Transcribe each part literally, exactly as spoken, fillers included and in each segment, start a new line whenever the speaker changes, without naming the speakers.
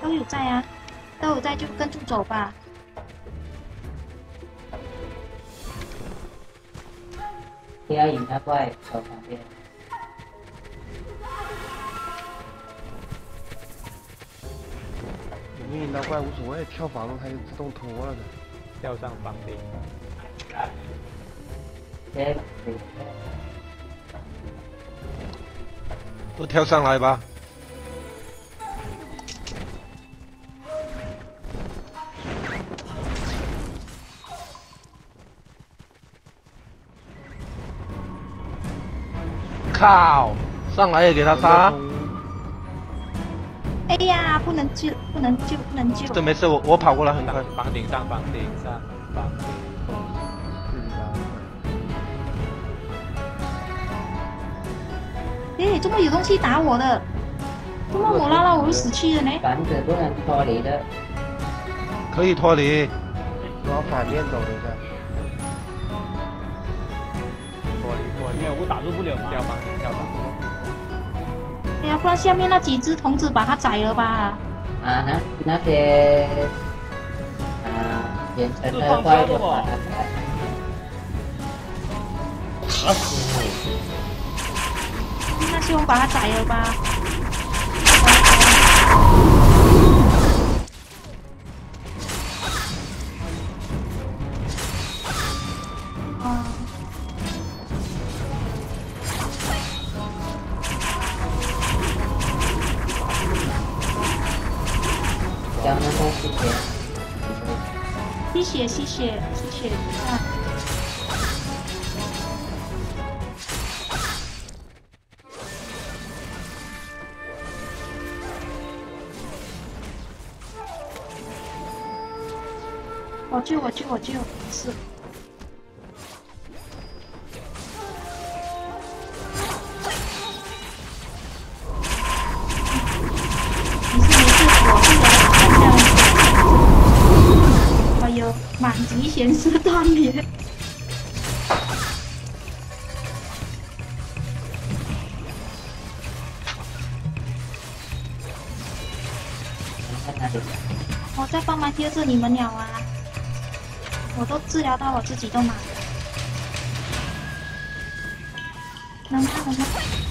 都有在啊，都有在就跟住走吧。
不要引他怪走旁边。
引不引到怪无所谓，跳房它就自动脱了的。
跳上房顶。
对。
都跳上来吧。 靠！上来也给他杀！
哎呀，不能救，不能救，不能救！
这没事，我我跑过来很快。
房顶上，房顶上，房顶。
哎，怎么有东西打我的？怎么我拉拉我就死去了呢？
房子不能脱离的。
可以脱离。
往反面走一下。
没有，我打入不了掉房顶，掉房顶。
哎呀，不然下面那几只童子把它宰了吧？
啊，那那些啊，眼神的怪就把它宰。
打死
那希望把它宰了吧。啊。
将那个吸血，
吸血，吸血，吸血，啊！我救，我救，我救，是。 满级显示断裂。我在帮忙贴着你们了啊！我都治疗到我自己都满了。能吗？能吗？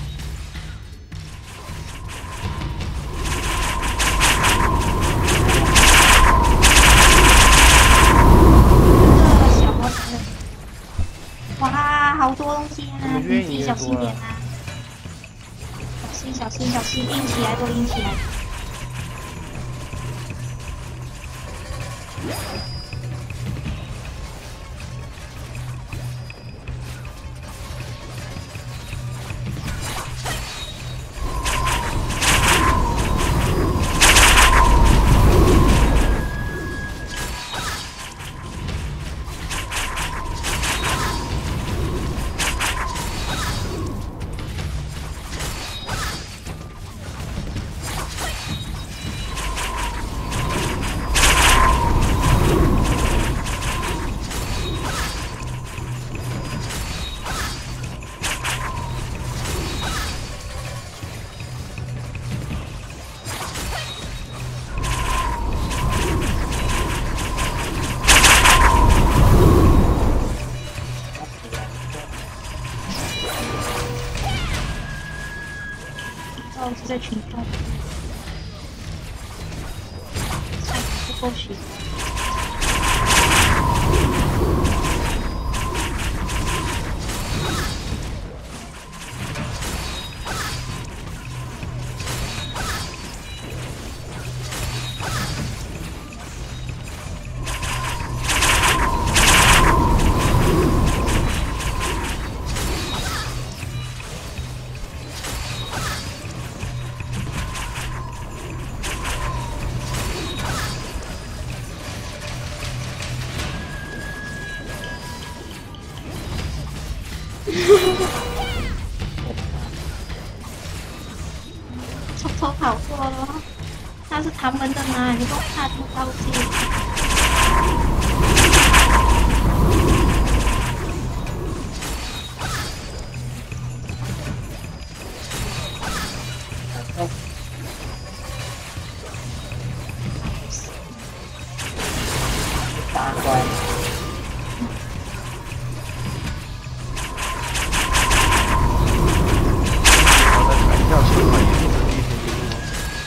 哇，好多东西啊！你自己小心点啊！小心，小心，小心，硬起来，都硬起来！我是在群众，不够血。偷偷跑过了，那是他们的嘛？你都怕这么高兴？
大怪。
我再看一下车上一定是地铁记录。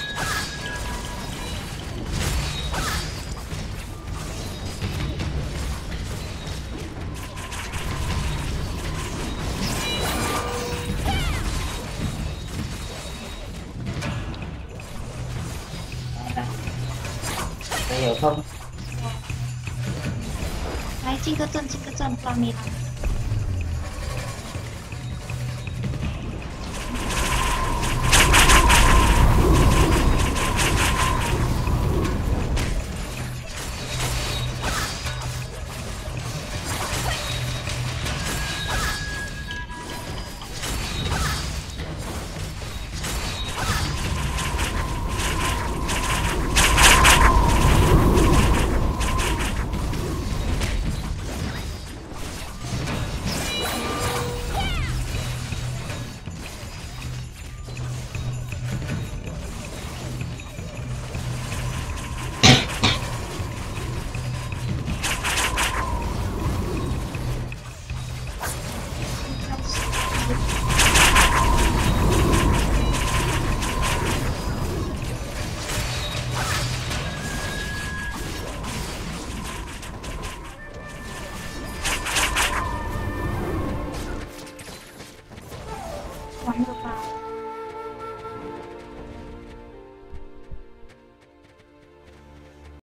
没有空。
来进个阵，进个阵，不然没了。开始。